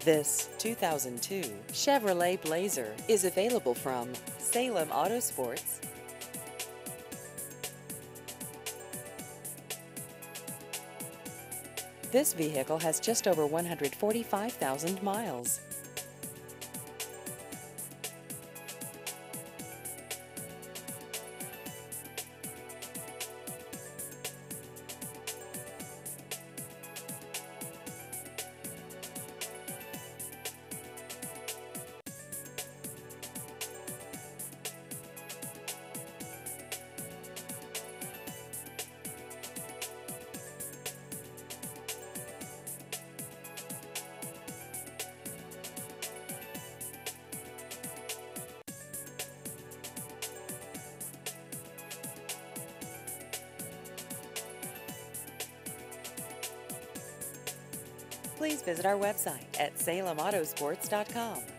This 2002 Chevrolet Blazer is available from Salem Auto Sports. This vehicle has just over 145,000 miles. Please visit our website at salemautosports.com.